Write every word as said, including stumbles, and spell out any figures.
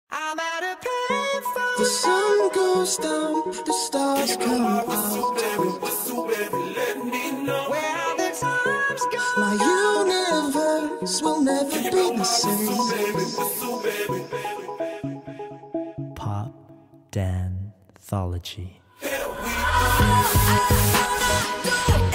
I'm at a payphone. The sun goes down, the stars come out. Where the times go. My universe will never be the same. Pop Danthology. I wanna go.